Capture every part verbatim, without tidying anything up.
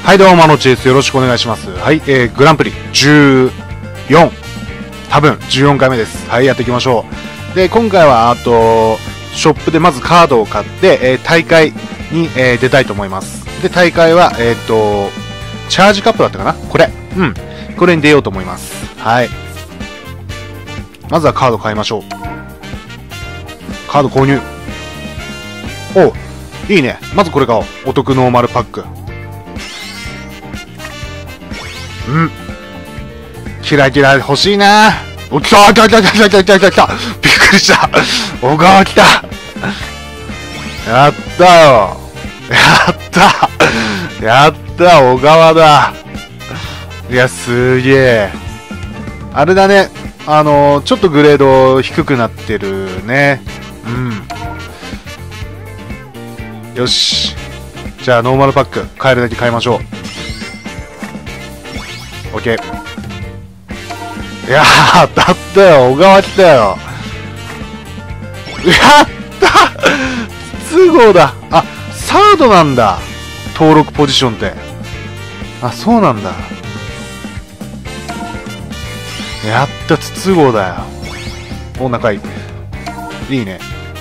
はい、どうも、マノチです。よろしくお願いします。はい、えー、グランプリじゅうよん。多分、じゅうよんかいめです。はい、やっていきましょう。で、今回は、あと、ショップでまずカードを買って、えー、大会に、えー、出たいと思います。で、大会は、えっと、チャージカップだったかなこれ。うん。これに出ようと思います。はい。まずはカード買いましょう。カード購入。おう、いいね。まずこれ買おう。お得ノーマルパック。うん。キラキラ欲しいな。お、来た来た来た来た来た来た来た来た。びっくりした。小川来た。やったよ。やった。やった、小川だ。いや、すげえ。あれだね。あのー、ちょっとグレード低くなってるね。うん。よし。じゃあ、ノーマルパック、買えるだけ買いましょう。オッケー。いやー、当たったよ。小川来たよ。やった筒香だ。あ、サードなんだ。登録ポジションって。あ、そうなんだ。やった、筒香だよ。お、仲いい。いいね。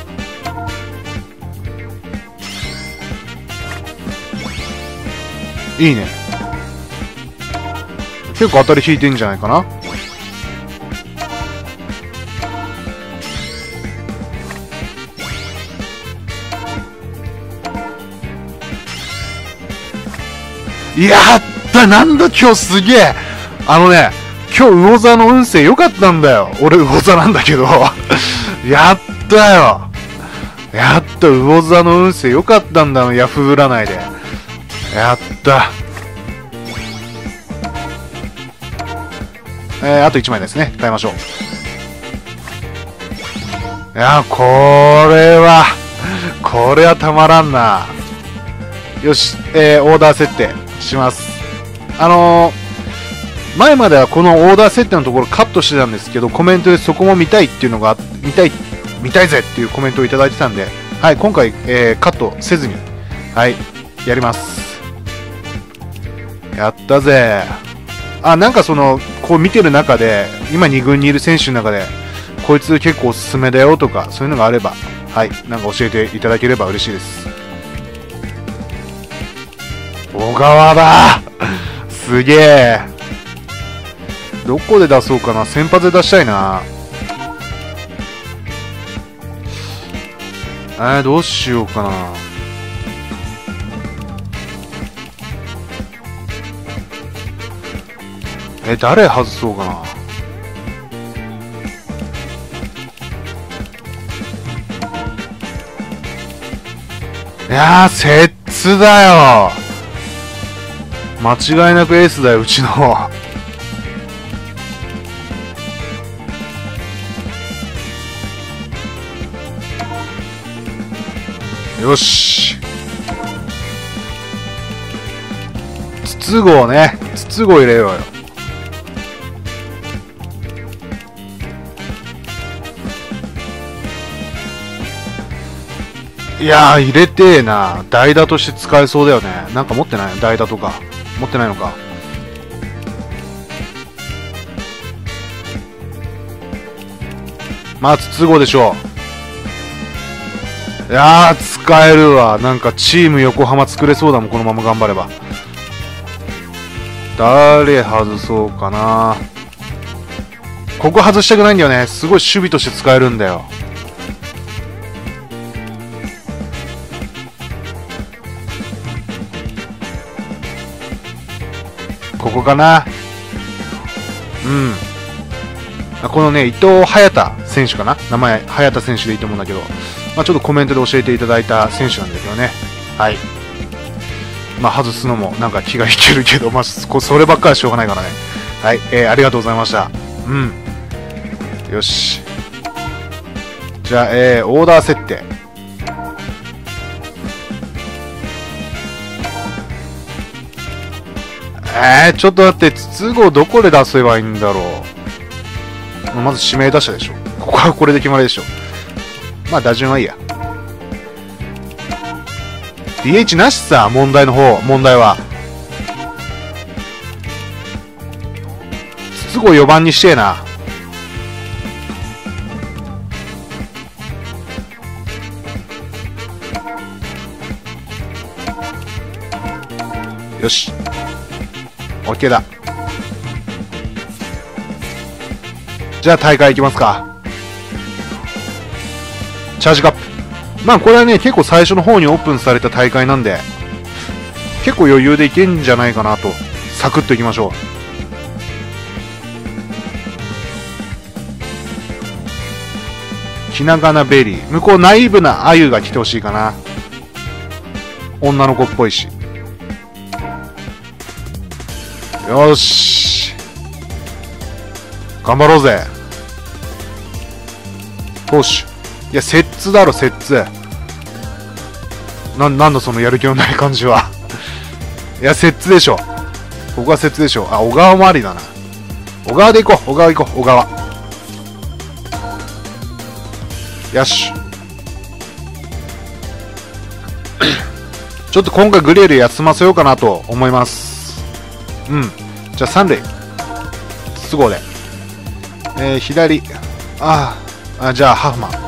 いいね。結構当たり引いてんじゃないかな。やった、なんだ今日すげえ。あのね、今日魚座の運勢良かったんだよ。俺魚座なんだけど。やったよ。やった、魚座の運勢良かったんだよ、ヤフー占いで。やった。えー、あといちまいですね。買いましょう。いや、これは、これはたまらんな。よし、えー、オーダー設定します。あのー、前まではこのオーダー設定のところカットしてたんですけど、コメントでそこも見たいっていうのが、見たい、見たいぜっていうコメントをいただいてたんで、はい、今回、えー、カットせずに、はい、やります。やったぜ。あ、なんかその、こう見てる中で、今に軍にいる選手の中で、こいつ結構おすすめだよとか、そういうのがあれば、はい、なんか教えていただければ嬉しいです。小川だ。すげえ。どこで出そうかな。先発で出したいな。えー、どうしようかな。え、誰外そうかな。いやー、摂津だよ。間違いなくエースだよ、うちの。よし。筒香ね。筒香入れようよ。いやー、入れてえな。代打として使えそうだよね。なんか持ってない？代打とか。持ってないのか。まあ、筒香でしょう。いやー、使えるわ。なんかチーム横浜作れそうだもん、このまま頑張れば。誰外そうかな。ここ外したくないんだよね。すごい守備として使えるんだよ。ここかな。うん。このね、伊藤隼太選手かな。名前、隼太選手でいいと思うんだけど、まあ、ちょっとコメントで教えていただいた選手なんですよね。はい。まあ、外すのもなんか気が引けるけど、まあ、そればっかりはしょうがないからね。はい、えー、ありがとうございました。うん。よし。じゃあ、えー、オーダー設定。えー、ちょっと待って、筒香どこで出せばいいんだろう。まず指名打者でしょ。ここはこれで決まりでしょ。まあ打順はいいや。ディーエイチ なしさ、問題の方、問題は。 筒香よばんにしてえな。よし OK だ。じゃあ大会いきますか。チャージカップ、まあこれはね結構最初の方にオープンされた大会なんで結構余裕でいけんじゃないかなと。サクッといきましょう。ひながなベリー、向こうナイーブなアユが来てほしいかな。女の子っぽいし。よし頑張ろうぜ。投手、いや摂津だろ摂津。な、なんだそのやる気のない感じは。いや摂津でしょ、ここは摂津でしょ。あ、小川もありだな。小川で行こう、小川行こう、小川。よしちょっと今回グレール休ませようかなと思います。うん、じゃあ三塁筒香で、えー、左、あーあ、じゃあハフマン。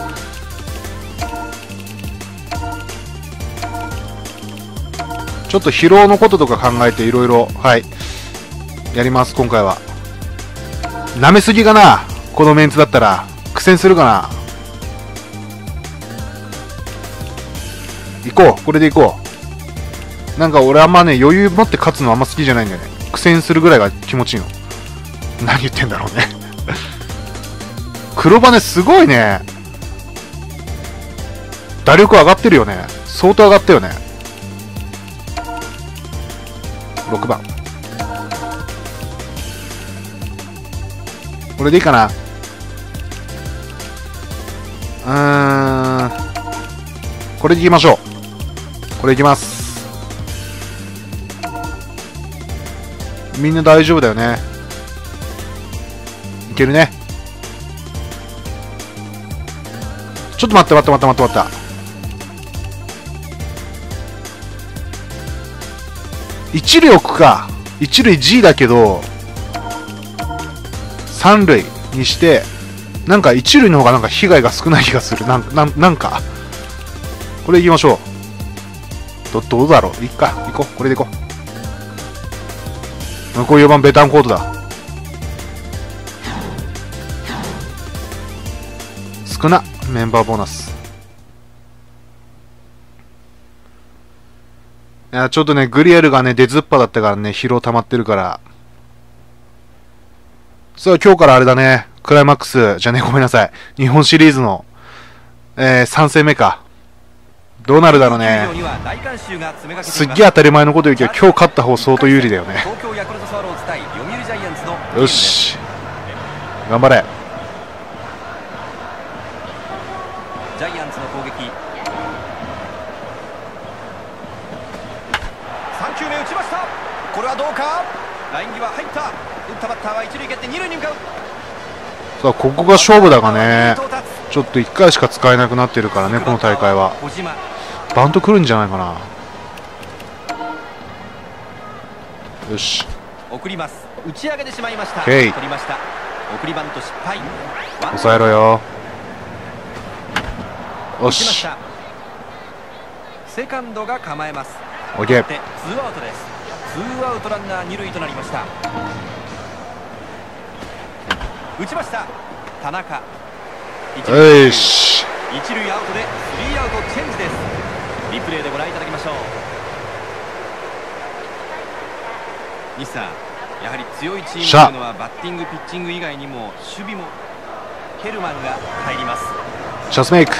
ちょっと疲労のこととか考えていろいろ、はいやります。今回は舐めすぎかな、このメンツだったら苦戦するかな。行こう、これで行こう。なんか俺あんまね余裕持って勝つのあんま好きじゃないんだよね。苦戦するぐらいが気持ちいいの。何言ってんだろうね黒羽すごいね。打力上がってるよね。相当上がったよね。ろくばん、これでいいかな。うーん、これでいきましょう。これいきます。みんな大丈夫だよね。いけるね。ちょっと待って待って待って待って待った。一塁置くか。一塁 G だけど三塁にして、なんか一塁の方がなんか被害が少ない気がする。なん、なん、なんかこれいきましょう。ど、どうだろう。いっか、行こう。これで行こう。向こうよばんベタンコートだ。少なメンバーボーナス。いやちょっとねグリエルがね出ずっぱだったからね、疲労溜まってるから。さあ今日からあれだね、クライマックスじゃねごめんなさい、日本シリーズの、えー、さん戦目か。どうなるだろうね。すっげえ当たり前のこと言うけど今日勝った方相当有利だよね。よし頑張れ。 ジャイアンツの攻撃、さん球目打ちました。これはどうか。ライン際入った。打ったバッターは一塁蹴って二塁に向かう。 さあここが勝負だがね、ちょっといっかいしか使えなくなってるからねこの大会は。バント来るんじゃないかな。よし送ります。打ち上げてしまいました。 取りました。送りバント失敗。 抑えろよ。よしセカンドが構えます。 オッケー。 ツーアウトです。ツーアウトランナー二塁となりました。打ちました田中。 よし一塁アウトでスリーアウトチェンジです。リプレイでご覧いただきましょう。西さん、やはり強いチームというのはバッティングピッチング以外にも守備も。ヘルマンが入ります。 チャンスメイク。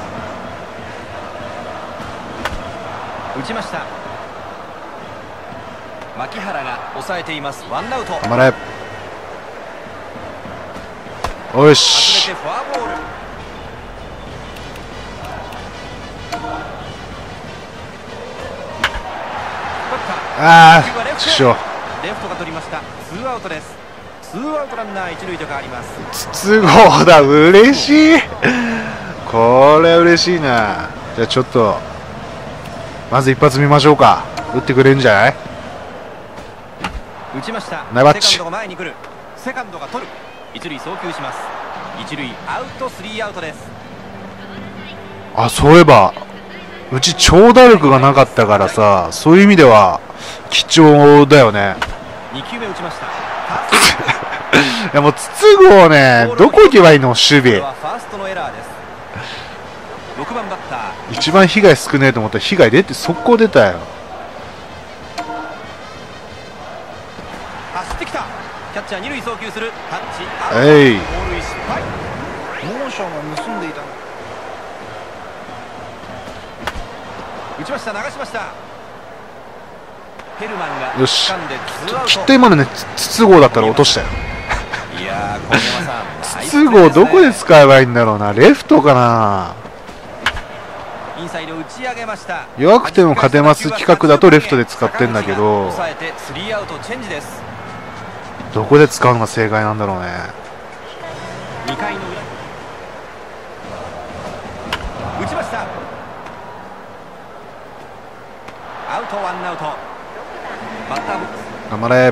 打ちました。牧原が抑えています。ワンアウト。 頑張れ。よし外れてフォアボール。 ああちくしょう。 レフトが取りました。ツーアウトです。ツーアウトランナー一塁と変わります。 筒香だ。嬉しいこれ嬉しいな。じゃあちょっとまず一発見ましょうか。打ってくれるんじゃない。 打ちました。 ナイバッチ。 セカンドが前に来る。 セカンドが取る。一塁送球します。一塁アウト、スリーアウトです。 あ、そういえばうち長打力がなかったからさ、そういう意味では貴重だよね。 に球目打ちました。 いやもう筒香ね、どこ行けばいいの。守備ファーストのエラーです。ろくばんバッター、 一番被害少ねえと思ったら被害出て速攻出たよ。 走ってきた。キャッチャー二塁送球する。タッチアウト。 えい、 盗塁失敗。モーションを盗んでいた。打ちました。流しました。ヘルマンがよし、 掴んでツーアウト。 きっと今のね筒香だったら落としたよ。 いやー、小山さん筒香どこで使えばいいんだろうな。レフトかな。 インサイド打ち上げました。 弱くても勝てます企画だとレフトで使ってんだけど、 抑えてスリーアウトチェンジです。 どこで使うのが正解なんだろうね。 にかいの裏、打ちました。アウト、ワンアウト。バッターボックス、 頑張れ。 に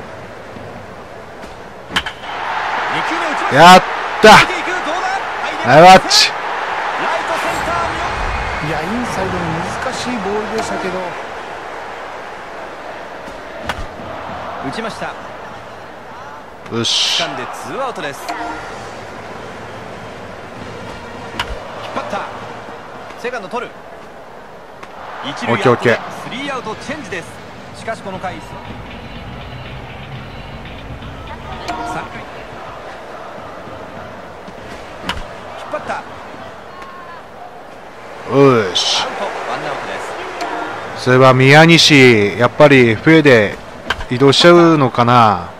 球目打ちました。 やったナイスワッチ。 いや、インサイドの難しいボールでしたけど、 打ちました。 よし、 掴んでツーアウトです。引っ張った。セカンド取る。一塁アウトでスリーアウトチェンジです。しかしこの回さんかい引っ張った。 よし。 アウト、ワンアウトです。 そういえば宮西やっぱり笛で移動しちゃうのかな。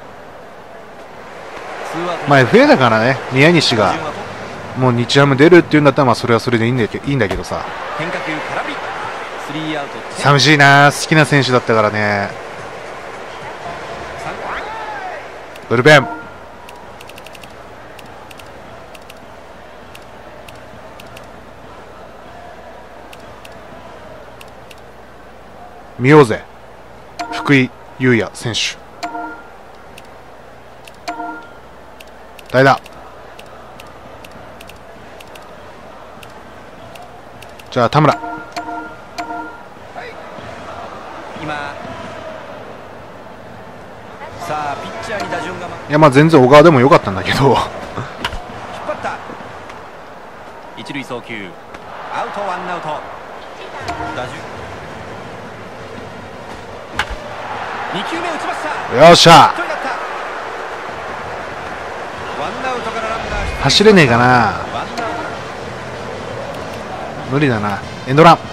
まあ笛だからね、宮西がもう日ハム出るっていうんだったらまあそれはそれでいいんだけどいいんだけどさ。 変化球空振り。スリーアウト。 寂しいな、好きな選手だったからね。ブルペン。見ようぜ、福井優也選手。代打。じゃあ田村。 今さあピッチャーに打順が、ま、 いやまあ全然小川でもよかったんだけど。 引っ張った。一塁送球アウト、ワンアウト。打順に球目打ちました。 よっしゃ、 ワンアウトからランナー走れねえかな。 ワンアウト。 無理だな。エンドラン。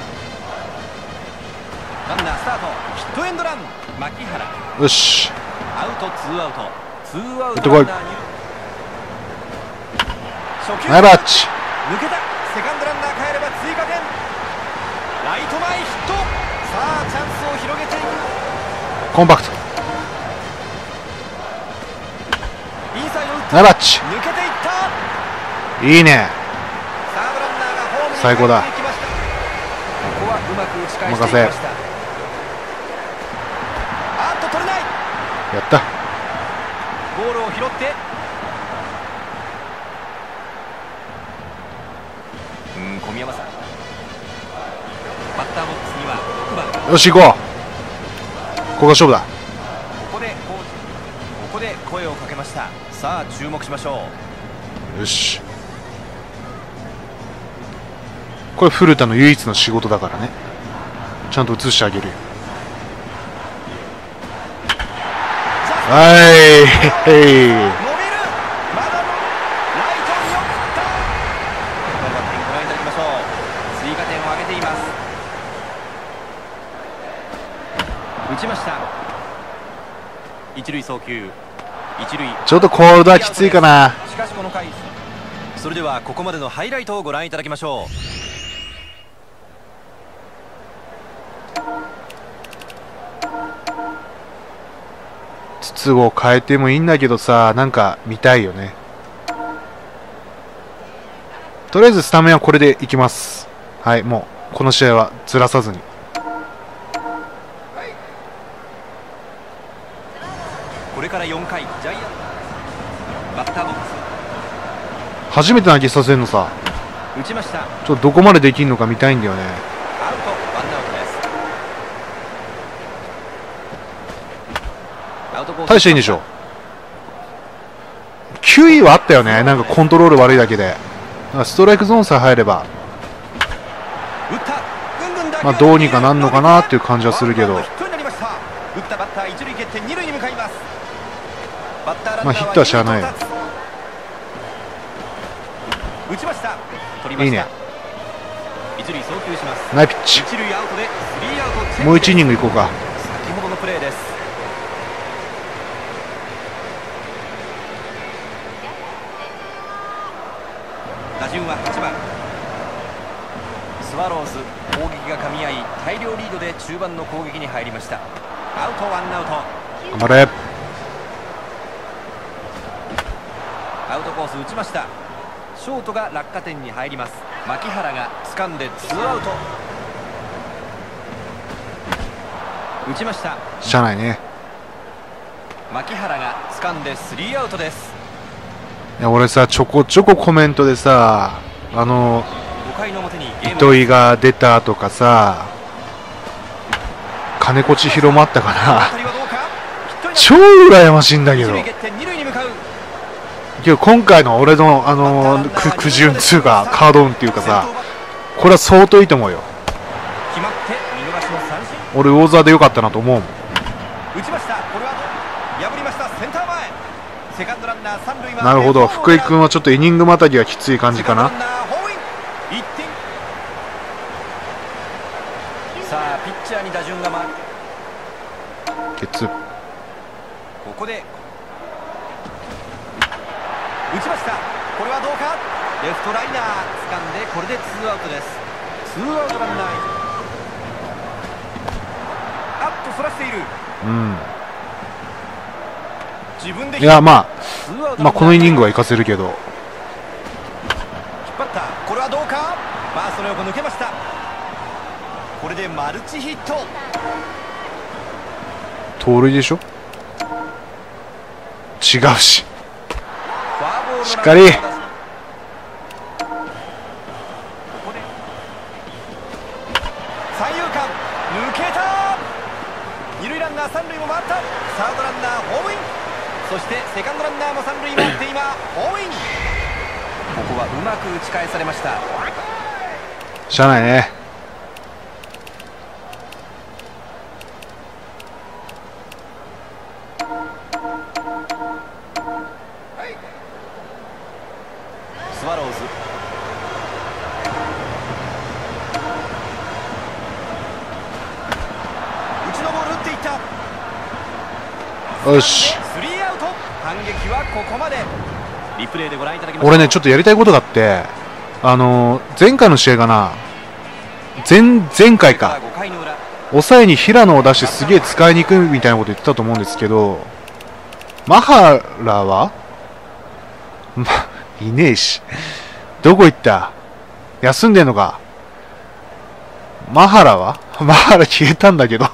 ランナースタート。ヒットエンドラン。牧原。 よし、 アウト、ツーアウト。ツーアウト。 打ってこい。 ランナー二塁。初球ナイスバッチ。 抜けた。セカンドランナー帰れば追加点。ライト前ヒット。さあチャンスを広げていく。 コンパクト。 インサイド打った。 ナイスバッチ。 抜けていった。 いいね。 サードランナーがホームに最高だ。 帰っていきました。ここはうまく打ち返していきま任せ。 した。あっと取れない。 やった。 ボールを拾ってうん小宮山さん。バッターボックスにはろくばん。 よし行こう。ここが勝負だ。 ここでここで声をかけました。さあ注目しましょう。 よし、これ古田の唯一の仕事だからね。ちゃんと映してあげるよ。はい、へい。 伸びる。まだライトに寄った。このバッティングご覧いただきましょう。追加点を挙げています。打ちました。一塁送球。一塁。 ちょっとコールドはきついかな。 しかしこの回、それではここまでのハイライトをご覧いただきましょう。 筒を変えてもいいんだけどさ、なんか見たいよね。とりあえずスタメンはこれでいきます。はい、もうこの試合はずらさずに。 これからよんかい、ジャイアンツバッターボック初めて投げさせるのさ。 ス打ちました。 ちょっとどこまでできるのか見たいんだよね。 アウト、ワンアウトです。アウトコース大していいんでしょ。きゅういはあったよね。なんかコントロール悪いだけで。なんかストライクゾーンさえ入れば、 打ったぐんぐん打球まあどうにかなんのかなっていう感じはするけど、 ワンバウンドヒットになりました。打ったバッター一塁蹴って二塁に向かいます。バッターランナーはまあヒットはしゃあないよ。 打ちました。取りました。 いいね。 一塁送球します。 ナイスピッチ。 一塁アウトでスリーアウトチェンジです。 もういちイニングいこうか。 先ほどのプレーです。打順ははちばん。スワローズ攻撃が噛み合い大量リードで中盤の攻撃に入りました。アウト、ワンアウト。 頑張れ。 アウトコース打ちました。ショートが落下点に入ります。牧原が掴んでツーアウト。打ちました。 しゃあないね。 牧原が掴んでスリーアウトです。 いや俺さ、ちょこちょこコメントでさ、あのごかいの表にゲーム糸井が出たとかさ、金子千尋もあったかな。超羨ましいんだけど。けど今回の俺のあのー、く苦渋つうかカードオンっていうかさ、これは相当いいと思うよ。俺魚座でよかったなと思うもん。なるほど、福井君はちょっとイニングまたぎがきつい感じかな。 さあピッチャーに打順が回る。 ケツ。 ここで打ちました。これはどうか。レフトライナー掴んでこれでツーアウトです。ツーアウトランナー。あっとそらしている。 うん。 自分でいやまあまあこのイニングは活かせるけど。 引っ張った。これはどうか。ファーストの横抜けました。これでマルチヒット。 盗塁でしょ。違うし。しっかり。 ここで三遊間抜けた。二塁ランナー三塁も回った。サードランナーホームイン。そしてセカンドランナーも三塁回って今ホームイン。ここはうまく打ち返されました。 しゃあないね。 スワローズ内のボール打っていった。 よし。 スリーアウト。反撃はここまで。リプレイでご覧いただきましょう。 俺ねちょっとやりたいことがあって、あのー、前回の試合かな、前前回か、抑えに平野を出してすげえ使いに行くみたいなこと言ってたと思うんですけど、マハラはまいねえし、どこ行った。休んでんのか。マハラはマハラ消えたんだけど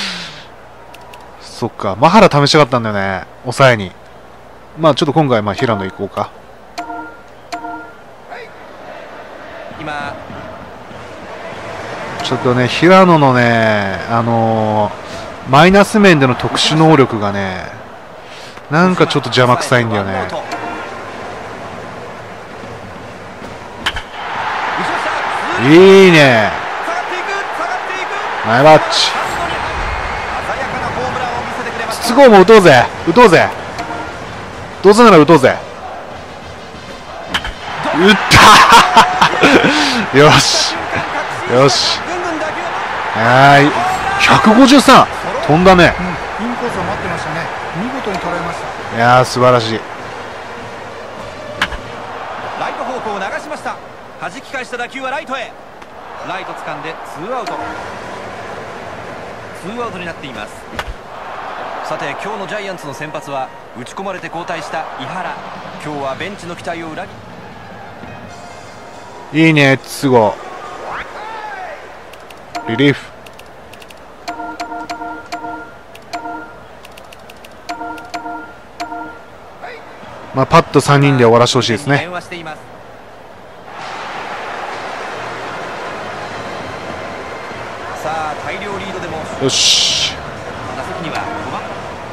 そっか、マハラ試したかったんだよね、抑えに。まあちょっと今回まあ平野行こうか。 今ちょっとね平野のね、あのー、マイナス面での特殊能力がね、なんかちょっと邪魔くさいんだよね。いいね。ナイバッチ。筒香も打とうぜ打とうぜ。どうせなら打とうぜ。打ったよしよし。はい、ひゃくごじゅうさん飛んだね。 うん、インコースを待ってましたね。見事に捉えました。 いやー素晴らしい。 ライト方向を流しました。弾き返した打球はライトへ。ライト掴んでツーアウト。ツーアウトになっています。さて今日のジャイアンツの先発は打ち込まれて交代した井原。今日はベンチの期待を裏切いいね筒香。リリーフ。 まあ、パッとさんにんで終わらせてほしいですね。 電話しています。さあ大量リードでもよし、 打席にはごばん。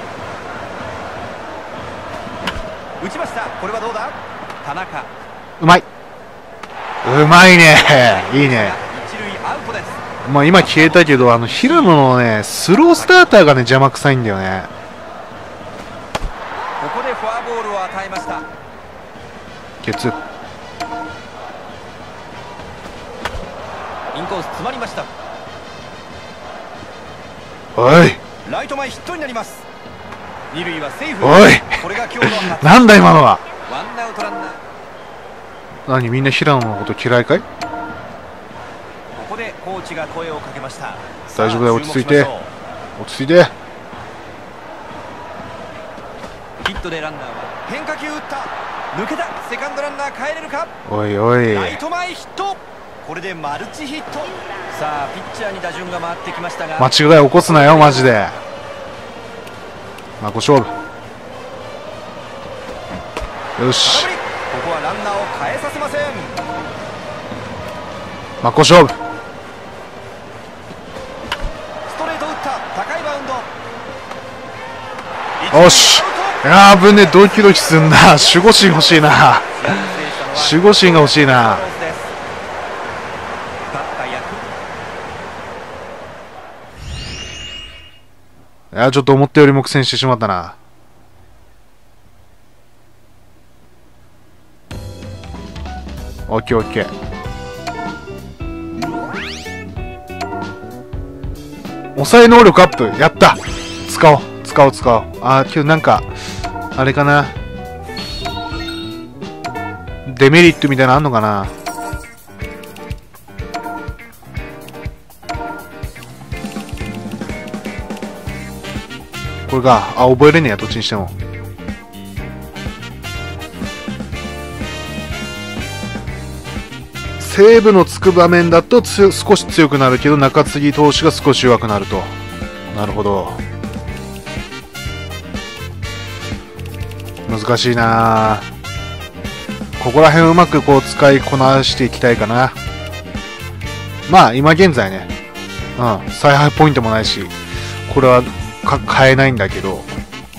打ちました。これはどうだ。田中。 うまい、うまいね、いいね。 一塁アウトです。 まあ今消えたけど、あの平野のねスロースターターがね邪魔くさいんだよね。 ここでフォアボールを与えました。 ケツ、 インコース詰まりました。 おいライト前ヒットになります。二塁はセーフ。 おいこれが今日の初なんだ今のは。 ワンアウトランナー。 何、みんな平野のこと嫌いかい。 ここでコーチが声をかけました。 大丈夫だよ、落ち着いてさあ注目しましょう。 落ち着いて。 ヒットでランナーは変化球打った。抜けた。セカンドランナー帰れるか。 おいおい、 ライト前ヒット。これでマルチヒット。さあピッチャーに打順が回ってきましたが、 間違い起こすなよマジで。まあ、ご勝負。よし、 空振り。ここはランナーを変えさせません。 まあ、ご勝負。 ストレート打った。高いバウンド。 よし、いやー、危ねえ、ドキドキすんな。守護神欲しいな。守護神が欲しいな。 バッター役。 いやー、ちょっと思ったよりも苦戦してしまったな。オッケーオッケー。抑え能力アップ、やった。使おう使おう使おう。あー、今日なんかあれかな、デメリットみたいなのあんのかな。これが、あ、覚えれねえや、どっちにしても。セーブのつく場面だとつ少し強くなるけど、中継ぎ投手が少し弱くなると。なるほど、難しいな。ここら辺をうまくこう使いこなしていきたいかな。まあ今現在ね、うん、采配ポイントもないし、これはか変えないんだけど、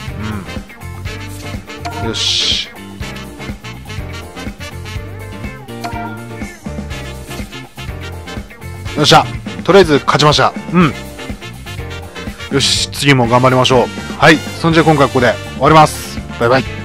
うん、よし。よっしゃ、とりあえず勝ちました。うん。よし、次も頑張りましょう。はい、そんじゃ今回ここで終わります。バイバイ。